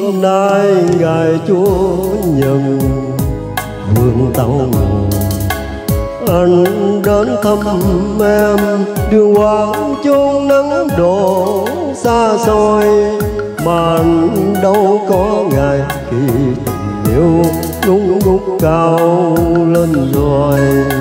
hôm nay ngài Chúa nhận vương tao ngồi, anh đến thăm em đường hoàng chốn nắng đổ xa xôi, mà anh đâu có ngày khi tình yêu nung ngút cao lên rồi.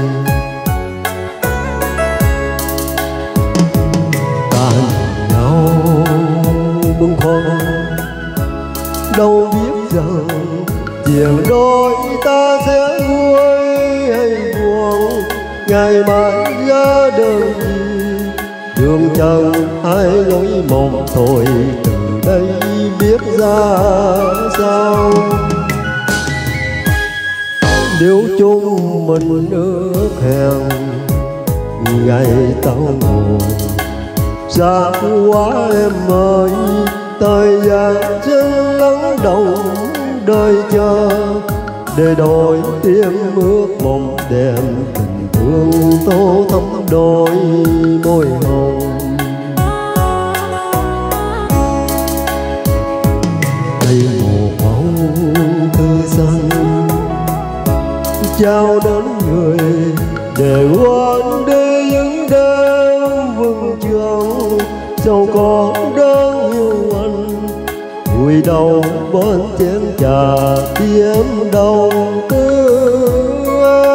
Ta nhìn nhau bâng khuâng, đâu biết rằng chuyện đôi ta sẽ vui hay buồn, ngày mai ra đời gì đường chẳng ai lối mộng thôi, từ đây biết ra sao. Nếu chung mình ước hẹn ngày tao ngồi, xa quá em ơi, thời gian chân lắng động đời chờ, để đôi tim ước mộng đem tình thương tô thắm đôi môi hồng. Đây một bóng thư xanh trao đến người, để quên đi những đêm vững trường, dẫu có đáng yêu anh vùi đầu bên chén trà khi em đau thương.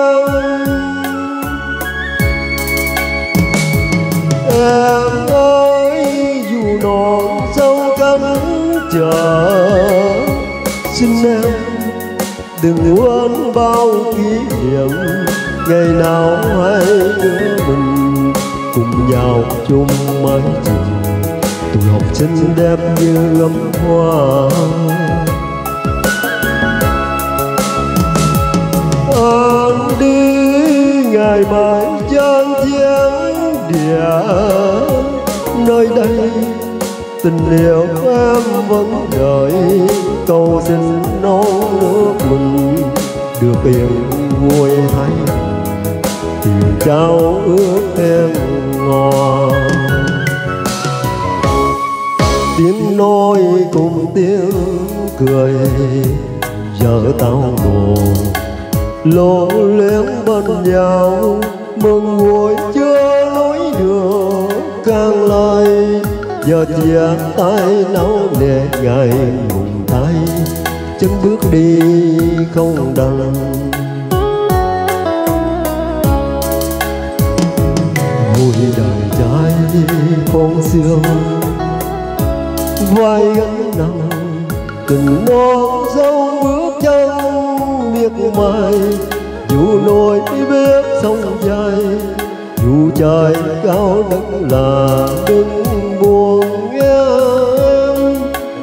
Em ơi dù non sâu cánh chờ, xin em đừng quên bao kỷ niệm, ngày nào hai đứa mình cùng nhau chung mái trường, tuổi học xinh đẹp như gấm hoa. Anh đi ngày mai chan chén địa, nơi đây tình yêu em vẫn đợi, cầu xin non nước mình được yên vui thấy, tìm trao ước em ngọt. Tiếng nói cùng tiếng cười, giờ tao ngồi lô lén bên nhau, mừng vui chưa nói được càng lời, giờ chia tay nấu nề ngày mùng tay, chân bước đi không đành. Vui đời trai phong sương, vai gánh nặng từng non dấu bước chân miệt mài, dù nỗi biết sông dài, dù trời cao đất là đừng buồn em.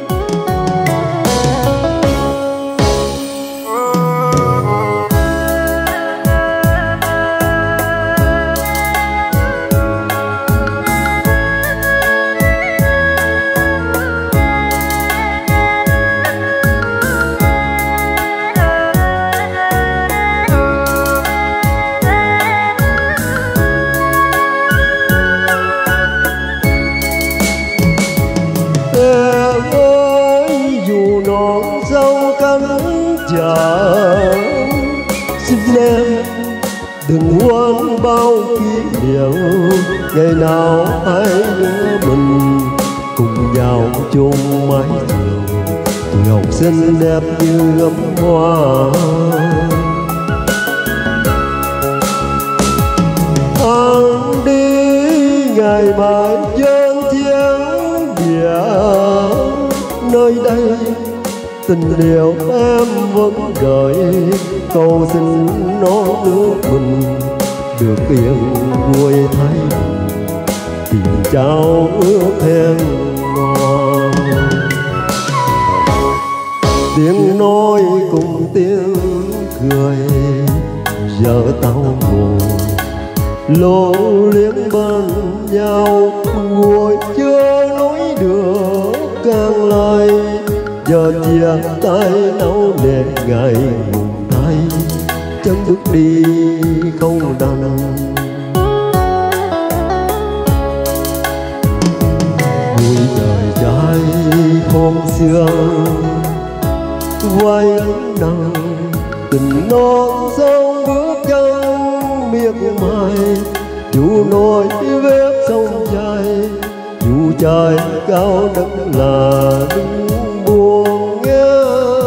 Xin em đừng quên bao kỷ niệm, ngày nào hai đứa mình cùng vào chung mái trường, tuổi học xinh đẹp như gấm hoa. Anh đi ngày mai trên chén địa, nơi đây tình yêu em vẫn đợi, cầu xin non nước mình được yên vui thấy, tìm trao ước hẹn ngọt. Tiếng nói cùng tiếng cười, giờ tao ngồi lô liếng bên nhau, ngồi chưa nói được càng lời, giờ chia tay nấu nề ngày mùng tay, chân bước đi không đành. Vui đời trai phong sương, vai ấy nặng tình non sông bước chân miệt mài, dù nổi vết sông dài, dù trời cao đất là đứng buồn nghe.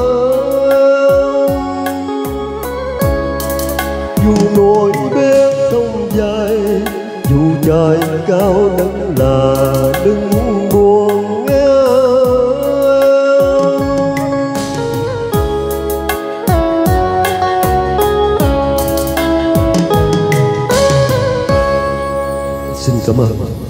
Dù nổi vết sông dài, dù trời cao đất là đứng buồn nghe. Xin cảm ơn.